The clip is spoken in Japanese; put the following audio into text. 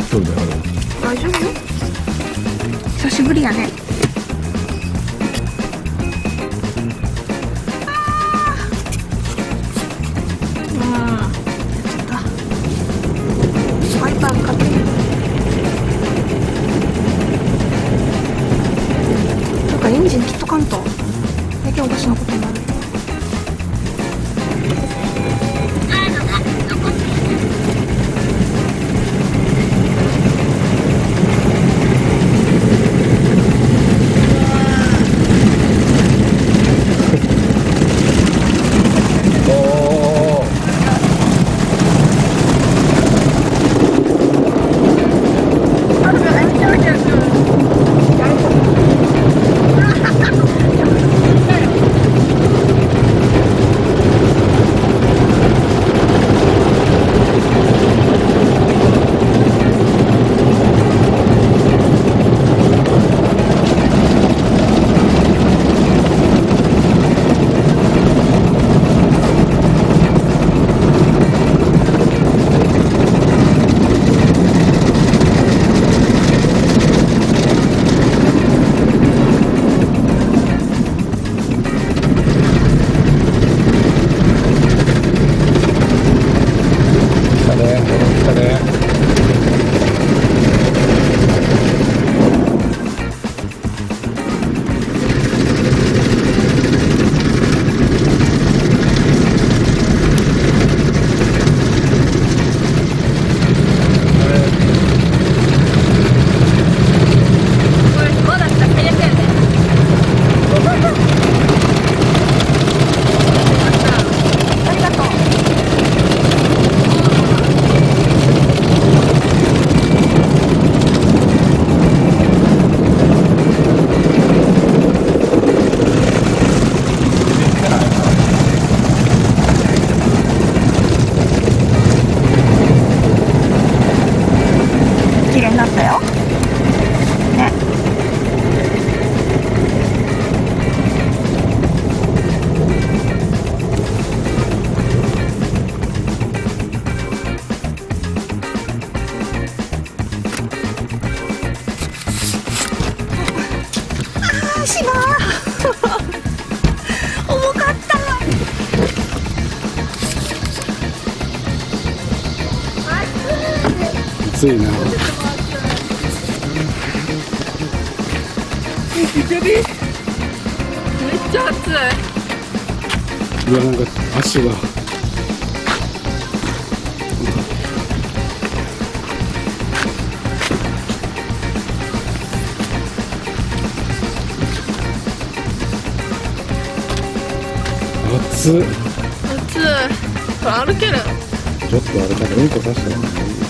人である。 大丈夫よ。久しぶりやね。ワイパーかける。なんかエンジン切っとかんと。だけおかしなことになる。綺麗になったよ。ね。ああ、しば重かった。 暑いな。 めっちゃ暑い。 いや、なんか足が。暑い。 暑い。これ歩ける？ ちょっとあれからうんこさせたら。